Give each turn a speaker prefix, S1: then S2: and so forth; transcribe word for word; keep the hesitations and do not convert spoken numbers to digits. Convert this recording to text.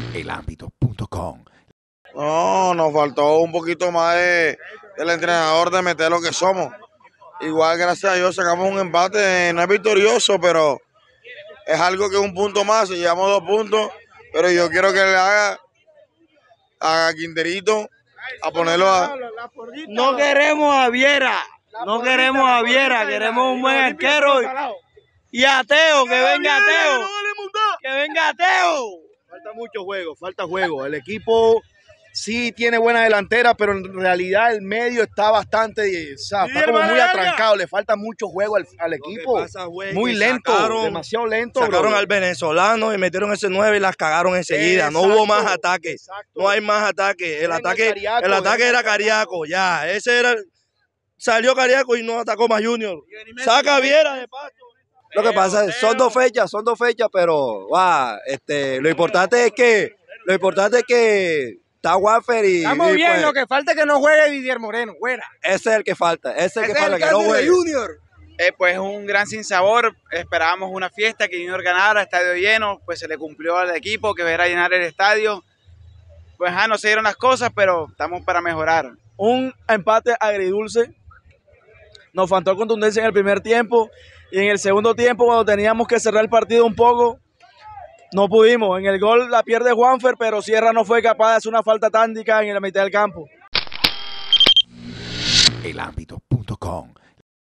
S1: el ámbito punto com.
S2: No, nos faltó un poquito más de, del entrenador de meter lo que somos. Igual, gracias a Dios, sacamos un empate, no es victorioso, pero es algo que es un punto más, y llevamos dos puntos, pero yo quiero que le haga a Quinterito a ponerlo a...
S3: No queremos a Viera, no queremos a Viera, queremos un buen arquero y a Teo, que venga Teo, que venga Teo.
S4: Falta mucho juego, falta juego. El equipo sí tiene buena delantera, pero en realidad el medio está bastante, o sea, está como muy atrancado. Le falta mucho juego al, al equipo.
S3: Pasa, wey,
S4: muy lento,
S3: sacaron,
S4: demasiado lento.
S3: Sacaron
S4: bro.
S3: al venezolano y metieron ese nueve y las cagaron enseguida.
S4: Exacto,
S3: no hubo más ataque.
S4: Exacto.
S3: No hay más ataque. El ataque,
S4: Cariaco,
S3: el ataque era Cariaco, ya. Ese era. Salió Cariaco y no atacó más Junior. Saca a Viera de paso.
S5: Lo que pasa es, son dos fechas, son dos fechas, pero wow, este, lo importante es que, lo importante es que está Juanfer y...
S6: Estamos
S5: y,
S6: bien,
S5: pues,
S6: lo que falta es que no juegue Didier Moreno, fuera.
S5: ese es el que falta, ese es el
S6: Ese
S5: que
S6: es
S5: falta,
S6: el
S5: que no
S6: cambio de
S5: juegue.
S6: Junior.
S7: Eh, pues un gran sinsabor, esperábamos una fiesta, que Junior ganara, estadio lleno, pues se le cumplió al equipo que era llenar el estadio. Pues ah, no se dieron las cosas, pero estamos para mejorar.
S3: Un empate agridulce. Nos faltó contundencia en el primer tiempo y en el segundo tiempo, cuando teníamos que cerrar el partido un poco, no pudimos. En el gol la pierde Juanfer, pero Sierra no fue capaz de hacer una falta táctica en la mitad del campo.
S1: el ámbito punto com.